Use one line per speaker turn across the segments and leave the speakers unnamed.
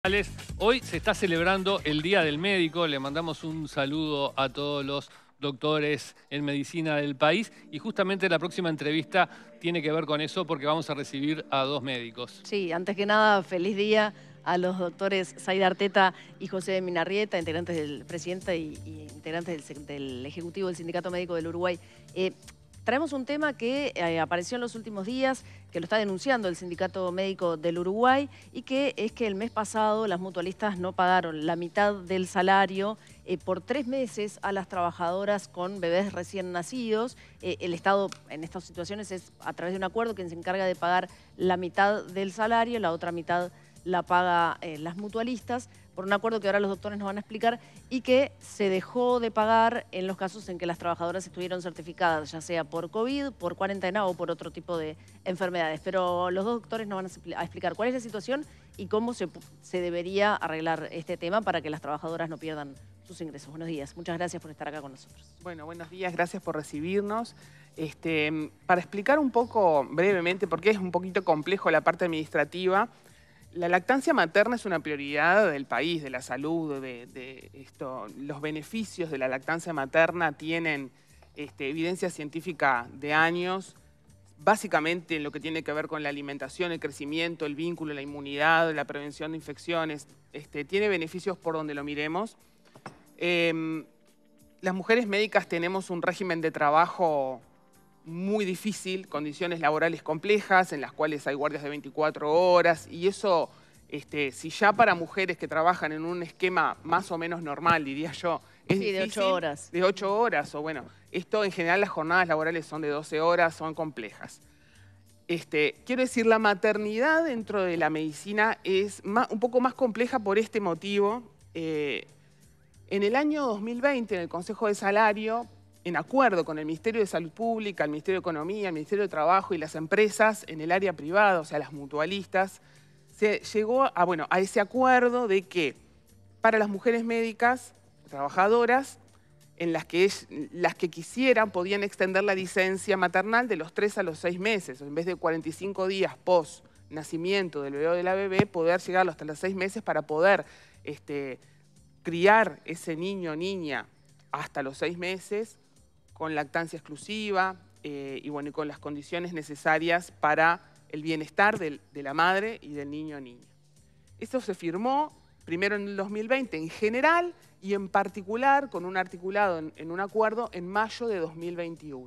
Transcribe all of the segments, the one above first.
Hoy se está celebrando el Día del Médico. Le mandamos un saludo a todos los doctores en medicina del país y justamente la próxima entrevista tiene que ver con eso porque vamos a recibir a dos médicos.
Sí, antes que nada, feliz día a los doctores Zaida Arteta y José de Minarrieta, integrantes del presidente y integrantes del Ejecutivo del Sindicato Médico del Uruguay. Traemos un tema que apareció en los últimos días, que lo está denunciando el Sindicato Médico del Uruguay, y que es que el mes pasado las mutualistas no pagaron la mitad del salario por 3 meses a las trabajadoras con bebés recién nacidos. El Estado en estas situaciones es a través de un acuerdo quien se encarga de pagar la mitad del salario, la otra mitad la paga las mutualistas, por un acuerdo que ahora los doctores nos van a explicar, y que se dejó de pagar en los casos en que las trabajadoras estuvieron certificadas, ya sea por COVID, por cuarentena o por otro tipo de enfermedades. Pero los dos doctores nos van a explicar cuál es la situación y cómo se debería arreglar este tema para que las trabajadoras no pierdan sus ingresos. Buenos días, muchas gracias por estar acá con nosotros.
Bueno, buenos días, gracias por recibirnos. Para explicar un poco brevemente, porque es un poquito complejo la parte administrativa, la lactancia materna es una prioridad del país, de la salud, los beneficios de la lactancia materna tienen evidencia científica de años, básicamente en lo que tiene que ver con la alimentación, el crecimiento, el vínculo, la inmunidad, la prevención de infecciones, tiene beneficios por donde lo miremos. Las mujeres médicas tenemos un régimen de trabajo muy difícil, condiciones laborales complejas en las cuales hay guardias de 24 horas y eso, si ya para mujeres que trabajan en un esquema más o menos normal, diría yo, es
sí,
difícil.
de 8 horas.
De 8 horas, o bueno, esto en general las jornadas laborales son de 12 horas, son complejas. Quiero decir, la maternidad dentro de la medicina es un poco más compleja por este motivo. En el año 2020, en el Consejo de Salario, en acuerdo con el Ministerio de Salud Pública, el Ministerio de Economía, el Ministerio de Trabajo y las empresas en el área privada, o sea, las mutualistas, se llegó a ese acuerdo de que para las mujeres médicas, trabajadoras, en las que quisieran podían extender la licencia maternal de los 3 a los 6 meses, en vez de 45 días post nacimiento del bebé o de la bebé, poder llegar hasta los 6 meses para poder criar ese niño o niña hasta los 6 meses, con lactancia exclusiva y con las condiciones necesarias para el bienestar de la madre y del niño o niña. Esto se firmó primero en el 2020 en general y en particular con un articulado en un acuerdo en mayo de 2021.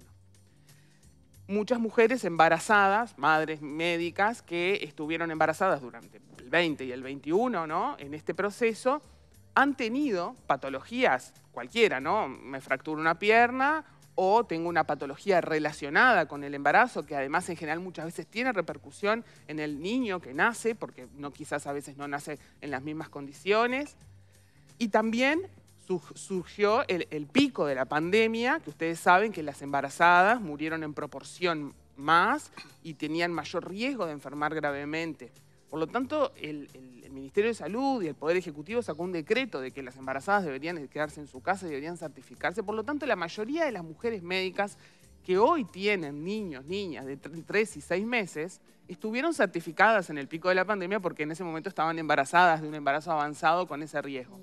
Muchas mujeres embarazadas, madres médicas que estuvieron embarazadas durante el 20 y el 21, ¿no? En este proceso, han tenido patologías cualquiera, ¿no? Me fracturo una pierna o tengo una patología relacionada con el embarazo, que además en general muchas veces tiene repercusión en el niño que nace, porque quizás a veces no nace en las mismas condiciones. Y también surgió el pico de la pandemia, que ustedes saben que las embarazadas murieron en proporción más y tenían mayor riesgo de enfermar gravemente. Por lo tanto, el Ministerio de Salud y el Poder Ejecutivo sacó un decreto de que las embarazadas deberían quedarse en su casa y deberían certificarse. Por lo tanto, la mayoría de las mujeres médicas que hoy tienen niños, niñas de 3 y 6 meses, estuvieron certificadas en el pico de la pandemia porque en ese momento estaban embarazadas de un embarazo avanzado con ese riesgo.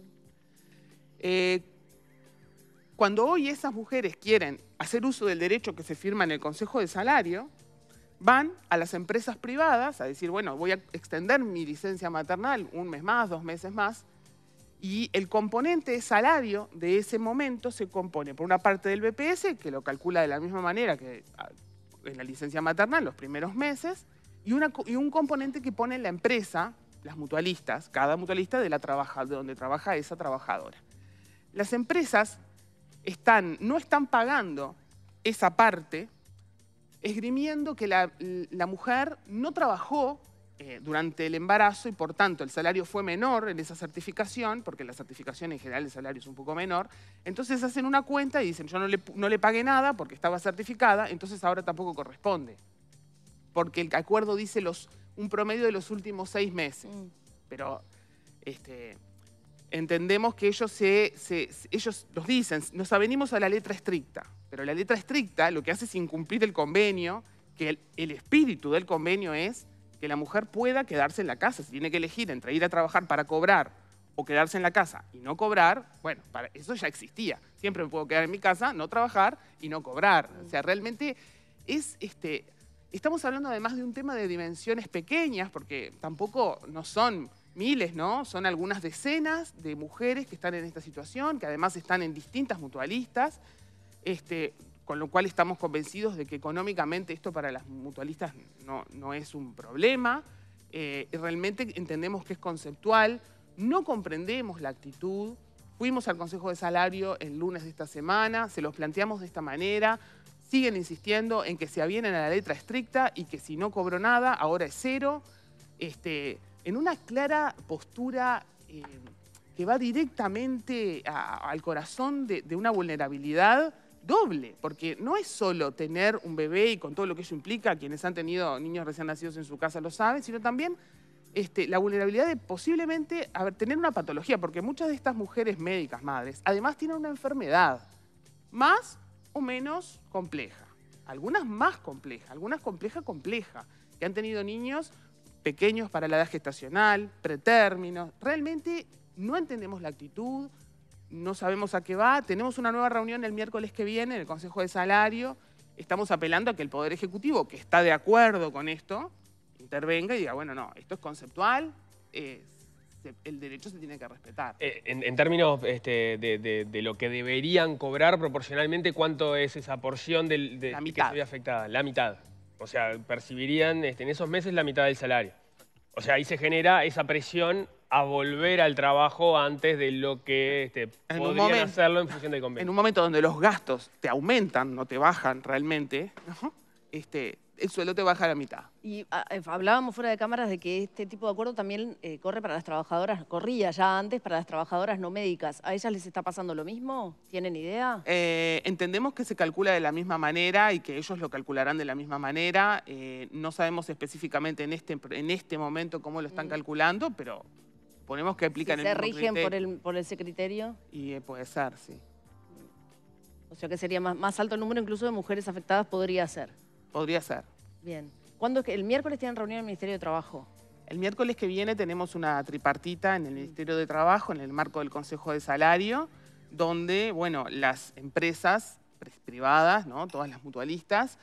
Cuando hoy esas mujeres quieren hacer uso del derecho que se firma en el Consejo de Salario, van a las empresas privadas a decir, bueno, voy a extender mi licencia maternal 1 mes más, 2 meses más, y el componente de salario de ese momento se compone por una parte del BPS, que lo calcula de la misma manera que en la licencia maternal los primeros meses, y un componente que pone la empresa, las mutualistas, cada mutualista de donde trabaja esa trabajadora. Las empresas no están pagando esa parte, esgrimiendo que la mujer no trabajó durante el embarazo y por tanto el salario fue menor en esa certificación, porque en la certificación en general el salario es un poco menor, entonces hacen una cuenta y dicen yo no le pagué nada porque estaba certificada, entonces ahora tampoco corresponde, porque el acuerdo dice un promedio de los últimos 6 meses, pero entendemos que ellos nos dicen, nos avenimos a la letra estricta, pero la letra estricta lo que hace es incumplir el convenio, que el espíritu del convenio es que la mujer pueda quedarse en la casa. Si tiene que elegir entre ir a trabajar para cobrar o quedarse en la casa y no cobrar, bueno, eso ya existía. Siempre me puedo quedar en mi casa, no trabajar y no cobrar. O sea, realmente es... Estamos hablando además de un tema de dimensiones pequeñas, porque tampoco no son miles, ¿no? Son algunas decenas de mujeres que están en esta situación, que además están en distintas mutualistas, con lo cual estamos convencidos de que económicamente esto para las mutualistas no es un problema. Realmente entendemos que es conceptual, no comprendemos la actitud. Fuimos al Consejo de Salario el lunes de esta semana, se los planteamos de esta manera. Siguen insistiendo en que se avienen a la letra estricta y que si no cobró nada, ahora es cero. En una clara postura que va directamente al corazón de una vulnerabilidad doble, porque no es solo tener un bebé y con todo lo que ello implica, quienes han tenido niños recién nacidos en su casa lo saben, sino también la vulnerabilidad de posiblemente tener una patología, porque muchas de estas mujeres médicas, madres, además tienen una enfermedad más o menos compleja, algunas más complejas, algunas compleja, que han tenido niños pequeños para la edad gestacional, pretérminos. Realmente no entendemos la actitud, no sabemos a qué va. Tenemos una nueva reunión el miércoles que viene en el Consejo de Salario. Estamos apelando a que el Poder Ejecutivo, que está de acuerdo con esto, intervenga y diga, bueno, no, esto es conceptual, el derecho se tiene que respetar.
En términos de lo que deberían cobrar proporcionalmente, ¿cuánto es esa porción
La
que
mitad.
se ve afectada? La mitad. O sea, percibirían en esos meses la mitad del salario. O sea, ahí se genera esa presión a volver al trabajo antes de lo que podrían hacerlo en función del convenio.
En un momento donde los gastos te aumentan, no te bajan realmente, ¿no? El sueldo te baja a la mitad.
Y hablábamos fuera de cámaras de que este tipo de acuerdo también corre para las trabajadoras, corría ya antes para las trabajadoras no médicas. ¿A ellas les está pasando lo mismo? ¿Tienen idea?
Entendemos que se calcula de la misma manera y que ellos lo calcularán de la misma manera. No sabemos específicamente en este momento cómo lo están calculando, pero ponemos que aplican el mismo
¿Se rigen
criterio.
por ese criterio?
Y puede ser, sí.
O sea que sería más alto el número incluso de mujeres afectadas podría ser.
Podría ser.
Bien. ¿Cuándo es que el miércoles tienen reunión en el Ministerio de Trabajo?
El miércoles que viene tenemos una tripartita en el Ministerio de Trabajo, en el marco del Consejo de Salario, donde, bueno, las empresas privadas, ¿no? Todas las mutualistas,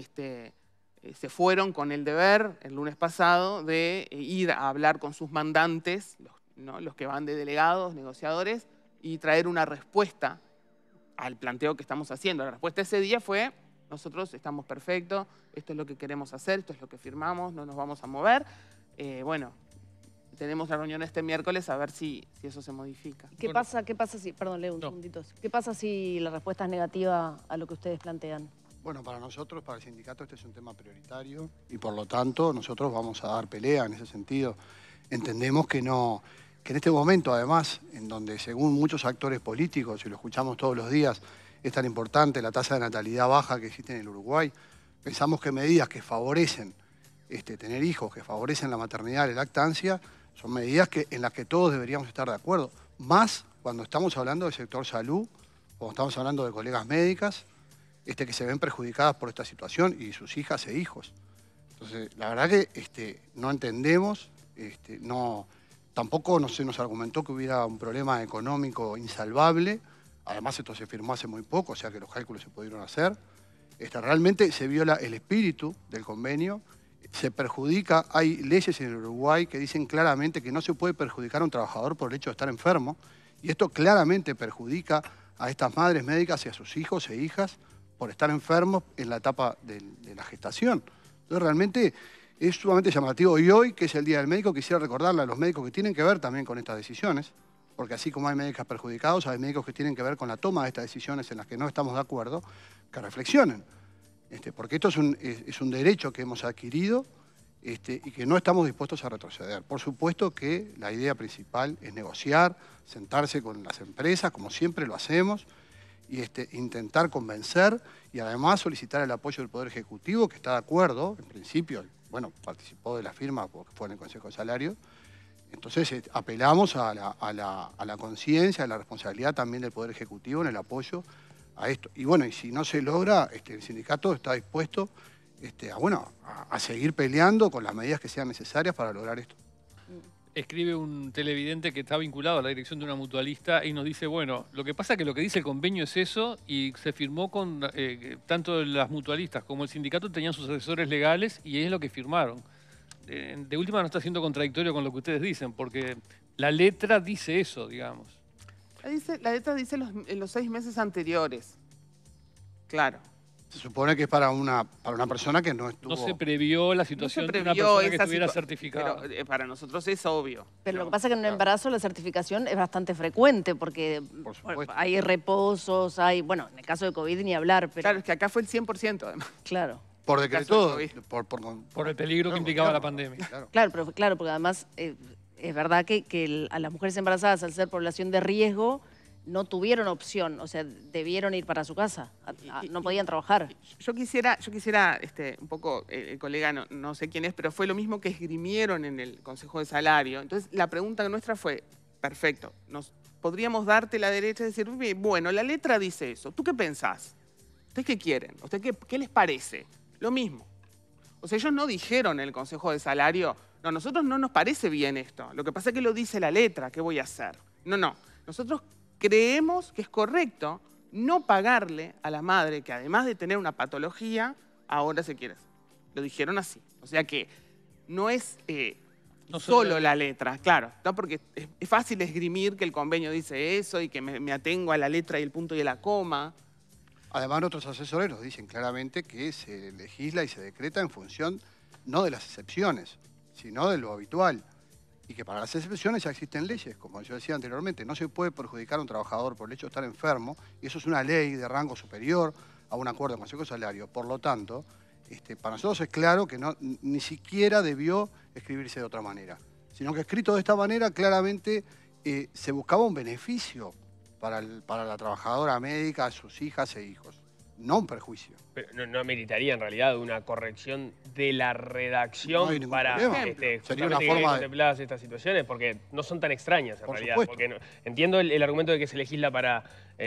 se fueron con el deber el lunes pasado de ir a hablar con sus mandantes, los que van de delegados, negociadores, y traer una respuesta al planteo que estamos haciendo. La respuesta ese día fue: nosotros estamos perfectos, esto es lo que queremos hacer, esto es lo que firmamos, no nos vamos a mover. Bueno, tenemos la reunión este miércoles a ver si eso se modifica.
¿Qué pasa si, perdón, Leo, un segundito. ¿Qué pasa si la respuesta es negativa a lo que ustedes plantean?
Bueno, para nosotros, para el sindicato, este es un tema prioritario y por lo tanto nosotros vamos a dar pelea en ese sentido. Entendemos que en este momento, además, en donde según muchos actores políticos, y lo escuchamos todos los días, es tan importante la tasa de natalidad baja que existe en el Uruguay, pensamos que medidas que favorecen tener hijos, que favorecen la maternidad y la lactancia, son medidas en las que todos deberíamos estar de acuerdo. Más cuando estamos hablando del sector salud, cuando estamos hablando de colegas médicas, que se ven perjudicadas por esta situación y sus hijas e hijos. Entonces, la verdad que no entendemos, tampoco se nos argumentó que hubiera un problema económico insalvable. Además, esto se firmó hace muy poco, o sea que los cálculos se pudieron hacer. Realmente se viola el espíritu del convenio, se perjudica. Hay leyes en el Uruguay que dicen claramente que no se puede perjudicar a un trabajador por el hecho de estar enfermo, y esto claramente perjudica a estas madres médicas y a sus hijos e hijas por estar enfermos en la etapa de la gestación. Entonces, realmente es sumamente llamativo. Y hoy, que es el Día del Médico, quisiera recordarle a los médicos que tienen que ver también con estas decisiones, porque así como hay médicos perjudicados, hay médicos que tienen que ver con la toma de estas decisiones en las que no estamos de acuerdo, que reflexionen. Porque esto es un derecho que hemos adquirido y que no estamos dispuestos a retroceder. Por supuesto que la idea principal es negociar, sentarse con las empresas, como siempre lo hacemos, y intentar convencer y además solicitar el apoyo del Poder Ejecutivo, que está de acuerdo, en principio, bueno, participó de la firma porque fue en el Consejo de Salario. Entonces apelamos a la conciencia, a la responsabilidad también del Poder Ejecutivo en el apoyo a esto. Y bueno, y si no se logra, el sindicato está dispuesto a seguir peleando con las medidas que sean necesarias para lograr esto.
Escribe un televidente que está vinculado a la dirección de una mutualista y nos dice, bueno, lo que pasa es que lo que dice el convenio es eso y se firmó con tanto las mutualistas como el sindicato tenían sus asesores legales y es lo que firmaron. De última no está siendo contradictorio con lo que ustedes dicen, porque la letra dice eso, digamos.
La letra dice los 6 meses anteriores. Claro.
Se supone que es para una persona que no estuvo...
No se previó la situación de una persona que estuviera certificada.
Pero para nosotros es obvio.
Pero lo que pasa es que en un embarazo la certificación es bastante frecuente porque hay reposos, bueno, en el caso de COVID ni hablar. Pero...
Claro, es que acá fue el 100% además.
Claro.
Por decreto,
por el peligro que implicaba la pandemia.
Claro, porque además es verdad que a las mujeres embarazadas, al ser población de riesgo, no tuvieron opción, o sea, debieron ir para su casa, no podían trabajar.
Yo quisiera un poco, el colega no sé quién es, pero fue lo mismo que esgrimieron en el Consejo de Salario. Entonces, la pregunta nuestra fue, perfecto, podríamos darte la derecha de decir, bueno, la letra dice eso, ¿tú qué pensás? ¿Ustedes qué quieren? ¿Ustedes qué les parece? Lo mismo. O sea, ellos no dijeron en el Consejo de Salario, no, a nosotros no nos parece bien esto, lo que pasa es que lo dice la letra, ¿qué voy a hacer? No, nosotros creemos que es correcto no pagarle a la madre que además de tener una patología, ahora se quiere. Lo dijeron así. O sea que no es no solo la letra, claro, ¿no? Porque es fácil esgrimir que el convenio dice eso y que me atengo a la letra y el punto y la coma.
Además, nuestros asesores nos dicen claramente que se legisla y se decreta en función no de las excepciones, sino de lo habitual. Y que para las excepciones ya existen leyes, como yo decía anteriormente, no se puede perjudicar a un trabajador por el hecho de estar enfermo, y eso es una ley de rango superior a un acuerdo de Consejo de Salario. Por lo tanto, para nosotros es claro que ni siquiera debió escribirse de otra manera, sino que escrito de esta manera claramente se buscaba un beneficio para la trabajadora médica, sus hijas e hijos, no un perjuicio.
Pero no ameritaría en realidad una corrección de la redacción para
sería una forma
contempladas estas situaciones, porque no son tan extrañas en realidad. Porque entiendo el argumento de que se legisla para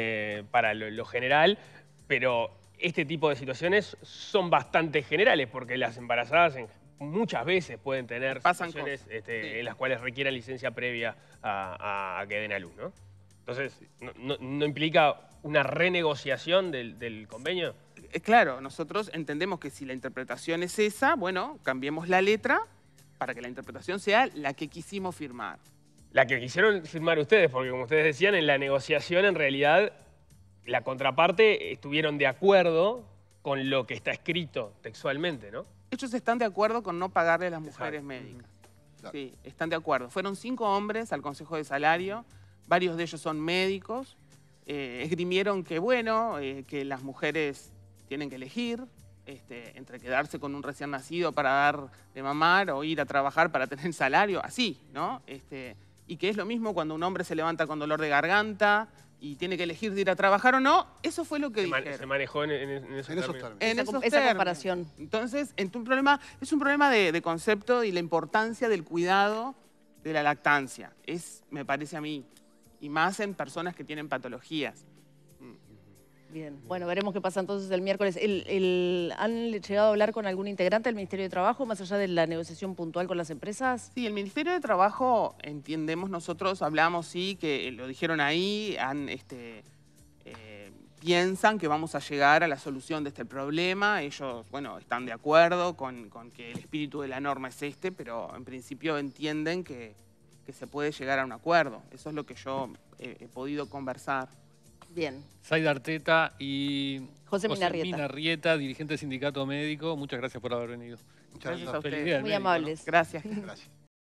lo general, pero este tipo de situaciones son bastante generales, porque las embarazadas muchas veces pueden tener situaciones en las cuales requieran licencia previa a que den a luz, ¿no? Entonces, ¿no implica una renegociación del convenio?
Claro, nosotros entendemos que si la interpretación es esa, bueno, cambiemos la letra para que la interpretación sea la que quisimos firmar.
La que quisieron firmar ustedes, porque como ustedes decían, en la negociación en realidad la contraparte estuvieron de acuerdo con lo que está escrito textualmente, ¿no?
Ellos están de acuerdo con no pagarle a las mujeres médicas. Claro. Sí, están de acuerdo. Fueron 5 hombres al Consejo de Salario, varios de ellos son médicos, esgrimieron que, bueno, que las mujeres tienen que elegir entre quedarse con un recién nacido para dar de mamar o ir a trabajar para tener salario, así, ¿no? Y que es lo mismo cuando un hombre se levanta con dolor de garganta y tiene que elegir de ir a trabajar o no. Eso fue lo que dijeron.
Se manejó en esos términos.
En
esa comparación.
Entonces, es un problema de concepto y la importancia del cuidado de la lactancia. Me parece a mí, y más en personas que tienen patologías.
Bien, bueno, veremos qué pasa entonces el miércoles. ¿Han llegado a hablar con algún integrante del Ministerio de Trabajo, más allá de la negociación puntual con las empresas?
Sí, el Ministerio de Trabajo, entendemos nosotros, hablamos, sí, que lo dijeron ahí, piensan que vamos a llegar a la solución de este problema. Ellos, bueno, están de acuerdo con que el espíritu de la norma es pero en principio entienden que se puede llegar a un acuerdo. Eso es lo que yo he podido conversar.
Bien.
Zaida Arteta y
José
Minarrieta, dirigente del Sindicato Médico, muchas gracias por haber venido.
Muchas gracias a ustedes.
Muy amables.
Gracias.
Gracias.